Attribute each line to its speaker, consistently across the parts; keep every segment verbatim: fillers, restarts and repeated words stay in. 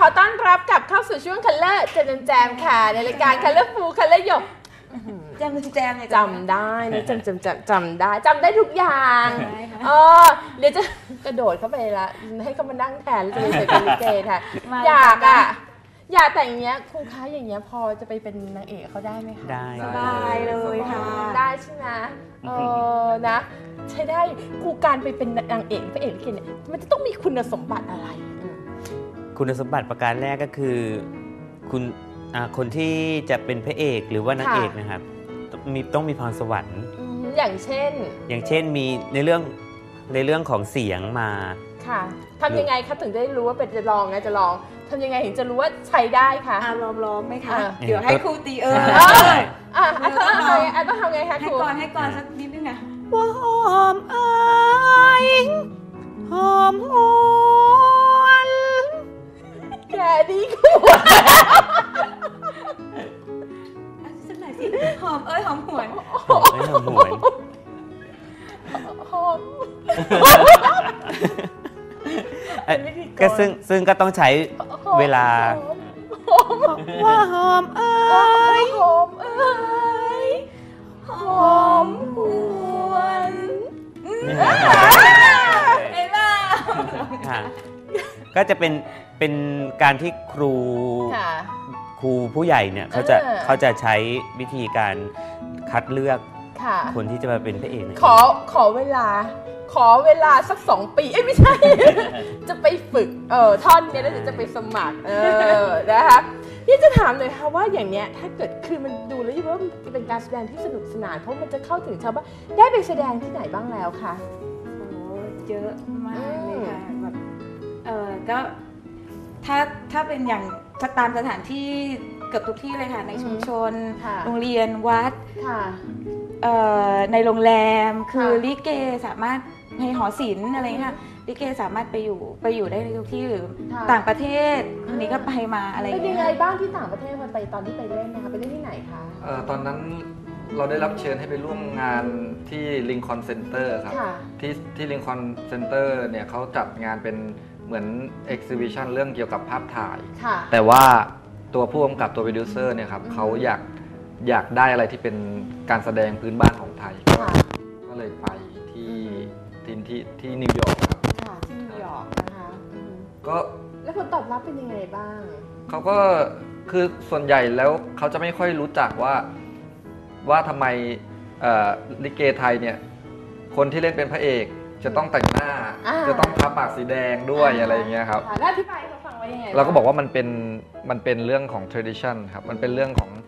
Speaker 1: ขอต้อนรับกลับเข้าสู่ช่วง Color แจมแจมค่ะในรายการ Colorful Color หยก
Speaker 2: แจมแจมเลย
Speaker 1: จำได้นะจำจำจำจำได้จำได้ทุกอย่างเออเดี๋ยวจะกระโดดเข้าไปละให้เขามานั่งแทนแล้วจะไปเจอกันลิเกค่ะอยากอ่ะอยากแต่อย่างเงี้ยครูคะอย่างเงี้ยพอจะไปเป็นนางเอกเขาได้ไหมคะ
Speaker 3: ได้
Speaker 2: สบายเลยค่ะ
Speaker 1: ได้ใช่ไหมเออนะใช่ได้ครูการไปเป็นนางเอกพระเอกลิเกเนี่ยมันจะต้องมีคุณสมบัติอะไร
Speaker 3: คุณสมบัติประการแรกก็คือคุณคนที่จะเป็นพระเอกหรือว่านางเอกนะครับมีต้องมีพรสวรรค์
Speaker 1: อย่างเช่น
Speaker 3: อย่างเช่นมีในเรื่องในเรื่องของเสียงมา
Speaker 1: ค่ะทำยังไงคะถึงได้รู้ว่าเป็นจะลองไงจะลองทำยังไงถึงจะรู้ว่าใช้ได้คะ
Speaker 2: อ่าลองลองไหมคะเดี๋ยวให้ครูตีเออ
Speaker 1: อ่าต้องทำไงต้องทำไงคะครู
Speaker 2: ให้ก่อนให้ก่อนสักนิดนึงนะ
Speaker 1: ว่าหอมเอ้ยหอมหวนแค่นี้ครู
Speaker 2: สักหน่อยสิหอมเอ้ยหอมหวน
Speaker 3: หอมเอ้ยหอมหวน
Speaker 1: หอม
Speaker 3: ก็ซึ่งซึ่งก็ต้องใช้เวลา
Speaker 1: ว่าหอมเอ้ยหอมเอ้ยหอมหวน
Speaker 2: เห็นป่ะ
Speaker 3: ก็จะเป็นเป็นการที่ครูครูผู้ใหญ่เนี่ยเขาจะเขาจะใช้วิธีการคัดเลือกคนที่จะมาเป็นพระเอก
Speaker 1: ขอขอเวลาขอเวลาสักสองปีเอ้ยไม่ใช่ จะไปฝึกเออท่อนเนี้ยแล้วจะไปสมัครเออนะคะนี่จะถามเลยค่ะว่าอย่างเนี้ยถ้าเกิดคือมันดูแล้วว่ามันเป็นการแสดงที่สนุกสนานเพราะมันจะเข้าถึงชาวบ้านได้ไปแสดงที่ไหนบ้างแล้วคะ
Speaker 2: โอ้เยอะมากเลยค่ะแบบเออก็ถ้าถ้าเป็นอย่างตามสถานที่เกือบทุกที่เลยค่ะในชุมชนโรงเรียนวัดในโรงแรมคือลิเกสามารถในหอศิลป์อะไรค่ะลิเกสามารถไปอยู่ไปอยู่ได้ในทุกที่หรือต่างประเทศอันนี้ก็ไปมาอะไรอย่างเงี้ย
Speaker 1: เป็นยังไงบ้างที่ต่างประเทศมันไปตอนที่ไปเล่นนะคะไปเล่นที่ไหนคะ
Speaker 4: เอ่อตอนนั้นเราได้รับเชิญให้ไปร่วมงานที่ลิงคอ เซ็นเตอร์ครับที่ที่ลิงคอ เซ็นเตอร์เนี่ยเขาจัดงานเป็นเหมือนเอ็กซิบิชันเรื่องเกี่ยวกับภาพถ่ายแต่ว่าตัวผู้กำกับตัวโปรดิวเซอร์เนี่ยครับเขาอยากอยากได้อะไรที่เป็นการแสดงพื้นบ้านของไทยก็เลยไปที่ที่ที่ที่นิวยอร์กครับ
Speaker 1: ค่ะที่นิวยอร์กนะคะ
Speaker 4: ก็
Speaker 1: แล้วผลตอบรับเป็นยังไงบ้าง
Speaker 4: เขาก็คือส่วนใหญ่แล้วเขาจะไม่ค่อยรู้จักว่าว่าทำไมลิเกไทยเนี่ยคนที่เล่นเป็นพระเอกจะต้องแต่งหน้าจะต้องทาปากสีแดงด้วยอะไรอย่างเงี้ยครับ
Speaker 1: แล้วอธิบายเขาฟังว่ายังไง
Speaker 4: เราก็บอกว่ามันเป็นมันเป็นเรื่องของ tradition ครับมันเป็นเรื่องของ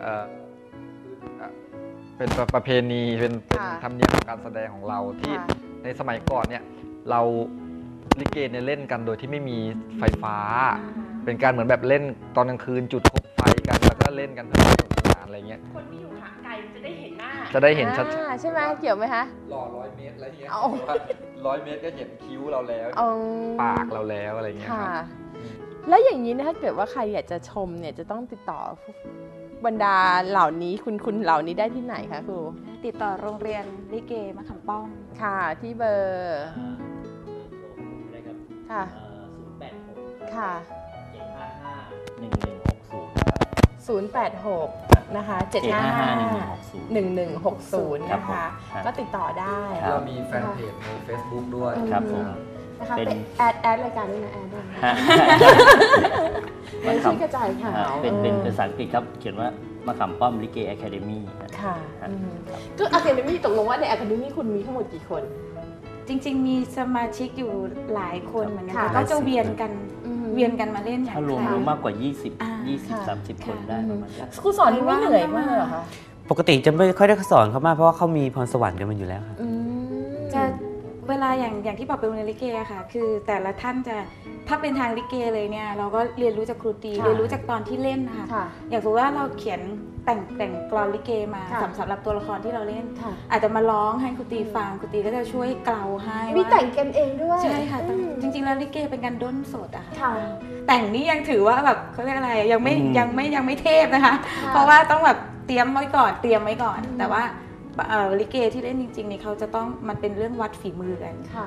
Speaker 4: เป็นประเพณีเป็นธรรมเนียมของการแสดงของเราที่ในสมัยก่อนเนี่ยเราลิเกเนี่ยเล่นกันโดยที่ไม่มีไฟฟ้าเป็นการเหมือนแบบเล่นตอนกลางคืนจุดคบไฟกันแล้วก็เล่นกันเพื่อสนุกสนานอะไรเงี้ย
Speaker 1: คนที่อยู่ห่างไกลจะได้เห็นหน้า
Speaker 4: จะได้เห็นชัด
Speaker 1: ๆใช่ไหมเกี่ยวไหมคะ
Speaker 4: หล่อร้อยเมตรอะไรเงี้ยร้อยเมตรก็เห็นคิ้วเราแล้วปากเราแล้วอะไรเงี้ยครับ
Speaker 1: แล้วอย่างนี้นะถ้าเกิดว่าใครอยากจะชมเนี่ยจะต้องติดต่อบรรดาเหล่านี้คุณคุณเหล่านี้ได้ที่ไหนคะครู
Speaker 2: ติดต่อโรงเรียนลิเกมะขามป้อม
Speaker 1: ค่ะที่เบอร์ค่ะ
Speaker 5: ศูนย์แปดหก
Speaker 1: ค่ะ
Speaker 5: เจ็ดห้าห้าหนึ่งหนึ่งหกศูนย์
Speaker 1: ศูนย์แปดหกนะคะเจ็ดห้าห้าหนึ่งหนึ่งหกศูนย์นะคะก็ติดต่อได้
Speaker 4: เรามีแฟนเพจใน Facebook ด้วย
Speaker 5: ครับผม
Speaker 1: นะคะเป็นแอดแอดรายการด้วยนะแอดด้วยเป็นชื่อกระจายข่าว
Speaker 5: เป็นเป็นภาษาอังกฤษครับเขียนว่ามะขามป้อมลิเกอะคาเดมี่
Speaker 1: ค่ะก็อะคาเดมี่ตกลงว่าในอะคาเดมี่คุณมีทั้งหมดกี่คน
Speaker 2: จริงๆมีสมาชิกอยู่หลายคนเหมือนกันก็จะเวียนกันเวียนกันมาเล่น
Speaker 5: ถ้ารวมรวมมากกว่ายี่สิบ ยี่สิบ สามสิบคนได้ประมาณนั้น
Speaker 1: ครูสอนไม่เหนื่อยมากเหรอคะ
Speaker 3: ปกติจะไม่ค่อยได้สอนเขามากเพราะว่าเขามีพรสวรรค์กันมาอยู่แล้วครับ
Speaker 2: จะเวลาอย่างอย่างที่บอกเป็นโรงเรียนลิเกค่ะคือแต่ละท่านจะถ้าเป็นทางลิเกเลยเนี่ยเราก็เรียนรู้จากครูตีเรียนรู้จากตอนที่เล่นนะคะอย่างสมมติว่าเราเขียนแต่งแต่งกลอนลิเกมาสำหรับตัวละครที่เราเล่นอาจจะมาร้องให้ครูตีฟังครูตีก็จะช่วยเกลาให้
Speaker 1: มีแต่งกันเองด้วย
Speaker 2: ใช่ค่ะจริงๆแล้วลิเกเป็นการด้นสดอะค่ะแต่งนี่ยังถือว่าแบบเขาเรียกอะไรยังไม่ยังไม่ยังไม่เทพนะคะเพราะว่าต้องแบบเตรียมไว้ก่อนเตรียมไว้ก่อนแต่ว่าลิเกที่เล่นจริงๆนี่เขาจะต้องมันเป็นเรื่องวัดฝีมือกัน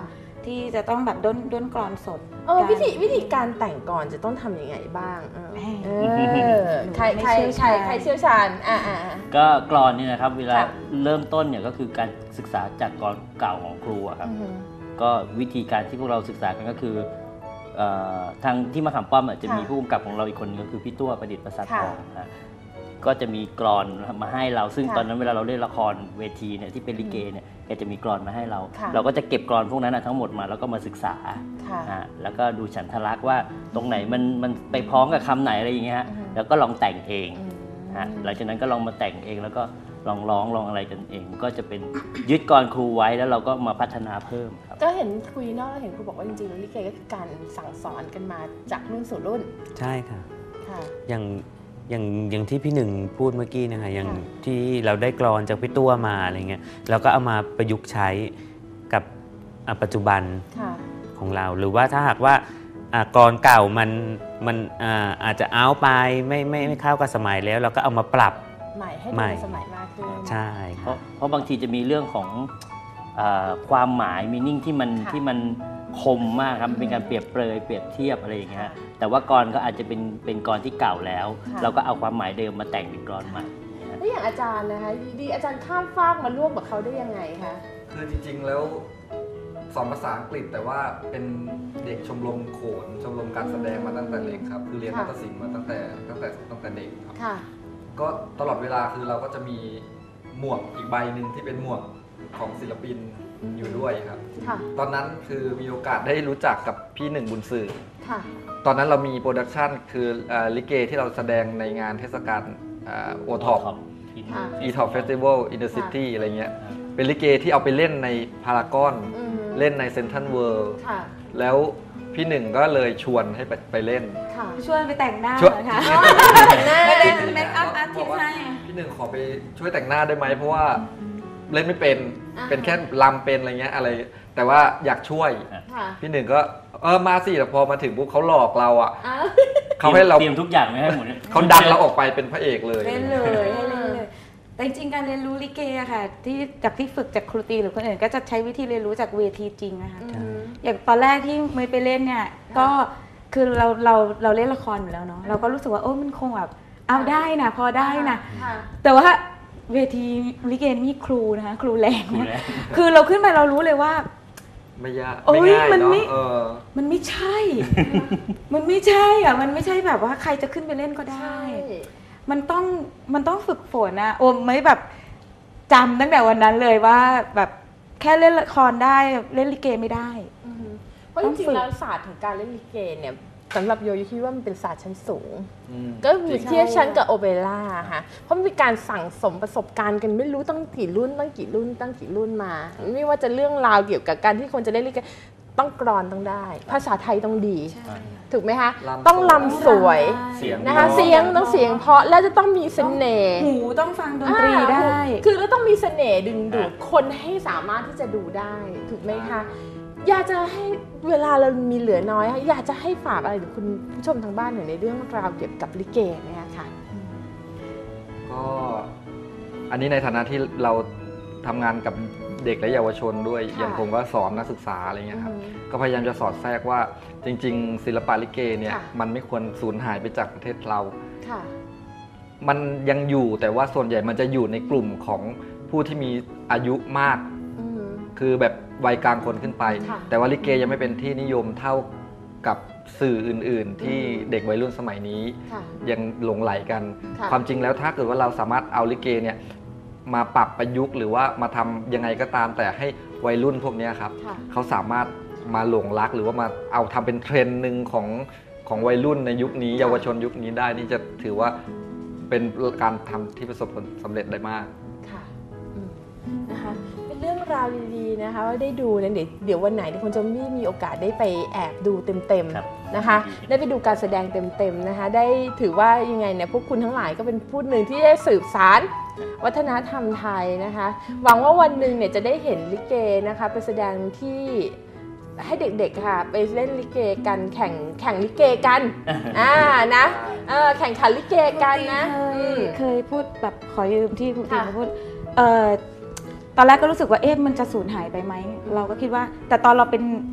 Speaker 2: ที่จะต้องแบบด้นด้นกลอนสด
Speaker 1: เออวิธีวิธีการแต่งกลอนจะต้องทำยังไงบ้างเออเออใครใครใครใครเชี่ยวชาญอ่าอ่า
Speaker 5: ก็กลอนนี่นะครับเวลาเริ่มต้นเนี่ยก็คือการศึกษาจากกลอนเก่าของครูครับก็วิธีการที่พวกเราศึกษากันก็คือทางที่มะขามป้อมจะมีผู้กำกับของเราอีกคนนึงก็คือพี่ตัวประดิษฐ์ประสาททองนะก็จะมีกลอนมาให้เราซึ่งตอนนั้นเวลาเราเล่นละครเวทีเนี่ยที่เป็นลิเกเนี่ยแกจะมีกลอนมาให้เราเราก็จะเก็บกลอนพวกนั้นทั้งหมดมาแล้วก็มาศึกษาแล้วก็ดูฉันทลักษณ์ว่าตรงไหนมันมันไปพ้องกับคำไหนอะไรอย่างเงี้ยแล้วก็ลองแต่งเองหลังจากนั้นก็ลองมาแต่งเองแล้วก็ลองร้องลองอะไรกันเองก็จะเป็นยึดกลอนครูไว้แล้วเราก็มาพัฒนาเพิ่มครับ
Speaker 1: ก็เห็นคุยนอกแล้วเห็นครูบอกว่าจริงๆลิเกก็คือการสั่งสอนกันมาจากรุ่นสู่รุ่น
Speaker 3: ใช่ค่ะอย่างอย่างอย่างที่พี่หนึ่งพูดเมื่อกี้นะคะอย่างที่เราได้กลอนจากพี่ตัวมาอะไรเงี้ยเราก็เอามาประยุกต์ใช้กับปัจจุบันของเราหรือว่าถ้าหากว่ากลอนเก่ามันมันอาจจะเอาไปไม่ไม่ไม่เข้ากับสมัยแล้วเราก็เอามาปรับ
Speaker 1: ใหม่ให้ทันสมัยมากขึ้น
Speaker 3: ใช่
Speaker 5: เพราะเพราะบางทีจะมีเรื่องของความหมายมีนิ่งที่มันที่มันคมมากครับเป็นการเปรียบเปรยเปรียบเทียบอะไรอย่างเงี้ยแต่ว่ากลอนก็อาจจะเป็นเป็นกลอนที่เก่าแล้วเราก็เอาความหมายเดิมมาแต่งเป็นกลอนใหม่
Speaker 1: แล้วอย่างอาจารย์นะคะดีๆอาจารย์ข้ามฟากมาร่วมกับเขาได้ยังไงคะ
Speaker 4: คือจริงๆแล้วสอนภาษาอังกฤษแต่ว่าเป็นเด็กชมรมโขนชมรมการแสดงมาตั้งแต่เล็กครับคือเรียนนาฏศิลป์มาตั้งแต่ตั้งแต่ตั้งแต่เด็กครับก็ตลอดเวลาคือเราก็จะมีหมวกอีกใบหนึ่งที่เป็นหมวกของศิลปินอยู่ด้วยครับตอนนั้นคือมีโอกาสได้รู้จักกับพี่หนึ่งบุญสื่อตอนนั้นเรามีโปรดักชันคือลิเกที่เราแสดงในงานเทศกาลโอท็อปอีท็อปเฟสติวัลอินเตอร์ซิตี้อะไรเงี้ยเป็นลิเกที่เอาไปเล่นในพารากอนเล่นในเซ็นทรัลเวิลด์แล้วพี่หนึ่งก็เลยชวนให้ไปไปเล่น
Speaker 2: ชวนไปแต่งหน้าค่ะไปเล่นเมคอัพอาร์ติสต์ให้
Speaker 4: พี่หนึ่งขอไปช่วยแต่งหน้าได้ไหมเพราะว่าเล่นไม่เป็นเป็นแค่ลำเป็นอะไรเงี้ยอะไรแต่ว่าอยากช่วยพี่หนึ่งก็เออมาสิแต่พอมาถึงปุ๊บเขาหลอกเราอ่ะ
Speaker 5: เขาให้เราเตรียมทุกอย่างไม่ให้หมด
Speaker 4: เขาดันเราออกไปเป็นพระเอกเลย
Speaker 2: เล่นเลยให้เล่นเลยแต่จริงๆการเรียนรู้ลิเกอะค่ะที่จากที่ฝึกจากครูตีหรือคนอื่นก็จะใช้วิธีเรียนรู้จากเวทีจริงนะคะอย่างตอนแรกที่เมย์ไปเล่นเนี่ยก็คือเราเราเราเล่นละครอยู่แล้วเนาะเราก็รู้สึกว่าโอ้มันคงแบบเอาได้นะพอได้นะแต่ว่าเวทีลิเกมีครูนะคะครูแรงนะคือเราขึ้นไปเรารู้เลยว่า
Speaker 4: ไม่ยากไม่ง่ายเนาะ
Speaker 2: มันไม่ใช่ มันไม่ใช่อ่ะมันไม่ใช่แบบว่าใครจะขึ้นไปเล่นก็ได้มันต้องมันต้องฝึกฝนนะโอมไม่แบบจำตั้งแต่วันนั้นเลยว่าแบบแค่เล่นละครได้เล่นลิเกไม่ได้
Speaker 1: เพราะจริงๆแล้วศาสตร์ของการเล่นลิเกเนี่ยสำหรับโยโย่คิดว่ามันเป็นศาสตร์ชั้นสูงก็มีเทียบชั้นกับโอเปร่าค่ะเพราะมีการสั่งสมประสบการณ์กันไม่รู้ตั้งกี่รุ่นตั้งกี่รุ่นตั้งกี่รุ่นมาไม่ว่าจะเรื่องราวเกี่ยวกับการที่คนจะเล่นลิเกต้องกลอนต้องได้ภาษาไทยต้องดีถูกไหมคะต้องลำสวยนะคะเสียงต้องเสียงเพราะแล้วจะต้องมีเสน่ห์
Speaker 2: หูต้องฟังดนตรีได้
Speaker 1: คือแล้วต้องมีเสน่ห์ดึงดูดคนให้สามารถที่จะดูได้ถูกไหมคะอยากจะให้เวลาเรามีเหลือน้อยอยากจะให้ฝากอะไรถึงคุณผู้ชมทางบ้านหน่อยในเรื่องราวเกี่ยวกับลิเกเนี่ยค่ะ
Speaker 4: ก็อันนี้ในฐานะที่เราทำงานกับเด็กและเยาวชนด้วยอย่างผมก็สอนนักศึกษาอะไรเงี้ยครับก็พยายามจะสอดแทรกว่าจริงๆศิลปะลิเกเนี่ยมันไม่ควรสูญหายไปจากประเทศเรามันยังอยู่แต่ว่าส่วนใหญ่มันจะอยู่ในกลุ่มของผู้ที่มีอายุมากคือแบบวัยกลางคนขึ้นไปแต่ว่าลิเกยังไม่เป็นที่นิยมเท่ากับสื่ออื่นๆที่เด็กวัยรุ่นสมัยนี้ยังหลงไหลกันความจริงแล้วถ้าเกิดว่าเราสามารถเอาลิเกเนี่ยมาปรับประยุกต์หรือว่ามาทำยังไงก็ตามแต่ให้วัยรุ่นพวกนี้ครับเขาสามารถมาหลงรักหรือว่ามาเอาทำเป็นเทรนด์หนึ่งของของวัยรุ่นในยุคนี้เยาวชนยุคนี้ได้นี่จะถือว่าเป็นการทำที่ประสบผลสำเร็จได้มาก
Speaker 1: ค่ะนะคะเป็นเรื่องราวดีๆนะคะว่าได้ดูนะเดี๋ยวเดี๋ยววันไหนที่คุณจะมีมีโอกาสได้ไปแอบดูเต็มๆนะคะได้ไปดูการแสดงเต็มๆนะคะได้ถือว่ายังไงเนี่ยพวกคุณทั้งหลายก็เป็นผู้หนึ่งที่ได้สืบสานวัฒนธรรมไทยนะคะหวังว่าวันหนึ่งเนี่ยจะได้เห็นลิเกนะคะไปแสดงที่ให้เด็กๆค่ะไปเล่นลิเกกันแข่งแข่งลิเกกันอ่านะเออแข่งขันลิเกกันนะ
Speaker 2: เคยพูดแบบขอยืมที่คุณตีพูดเออตอนแรกก็รู้สึกว่าเอ๊ะมันจะสูญหายไปไหมเราก็คิดว่าแต่ตอนเราเป็น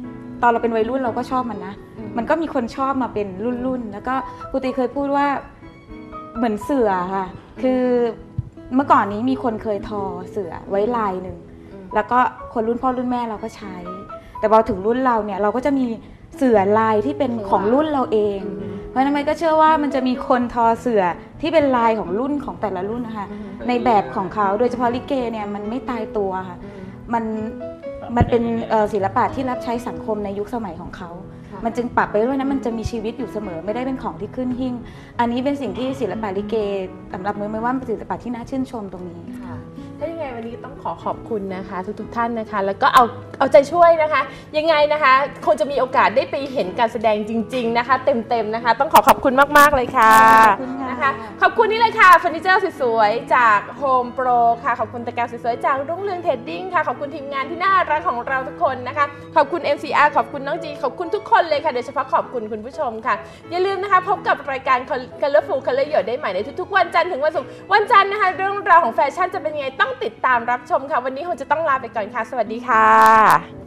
Speaker 2: ตอนเราเป็นวัยรุ่นเราก็ชอบมันนะมันก็มีคนชอบมาเป็นรุ่นๆแล้วก็ครูตีเคยพูดว่าเหมือนเสือค่ะคือเมื่อก่อนนี้มีคนเคยทอเสือไว้ลายหนึ่งแล้วก็คนรุ่นพ่อรุ่นแม่เราก็ใช้แต่พอถึงรุ่นเราเนี่ยเราก็จะมีเสือลายที่เป็นของรุ่นเราเองเพราะนั้นมันก็เชื่อว่ามันจะมีคนทอเสือที่เป็นลายของรุ่นของแต่ละรุ่นนะคะในแบบของเขาโดยเฉพาะลิเกเนี่ยมันไม่ตายตัวค่ะมันมันเป็นศิลปะที่รับใช้สังคมในยุคสมัยของเขามันจึงปรับไปด้วยนะมันจะมีชีวิตอยู่เสมอไม่ได้เป็นของที่ขึ้นหิ้งอันนี้เป็นสิ่งที่ศิลปะลิเกสำหรับมือไม่ว่าเป็นศิลปะที่น่าชื่นชมตรงนี้
Speaker 1: ค่ะถ้ายังไงวันนี้ต้องขอขอบคุณนะคะทุกๆท่านนะคะแล้วก็เอาเอาใจช่วยนะคะยังไงนะคะคงจะมีโอกาสได้ไปเห็นการแสดงจริงๆนะคะเต็มๆนะคะต้องขอขอบคุณมากๆเลยค่ะนะคะขอบคุณนี่เลยค่ะเฟอร์นิเจอร์สวยๆจาก Home Pro ค่ะขอบคุณตะแกรงสวยๆจากรุ่งเรืองเทรดดิ้งค่ะขอบคุณทีมงานที่น่ารักของเราทุกคนนะคะขอบคุณ เอ็ม ซี อาร์ ขอบคุณน้องจีขอบคุณทุกคนเลยค่ะโดยเฉพาะขอบคุณคุณผู้ชมค่ะอย่าลืมนะคะพบกับรายการ Colorful Color หยดได้ใหม่ในทุกๆวันจันทร์ถึงวันศุกร์วันจันทร์นะคะเรื่องราวของแฟชั่นจะเป็นยังไงต้องติดตามรับชมค่ะวันนี้คงจะต้องลาไปก่อนค่ะสวัสดีค่ะ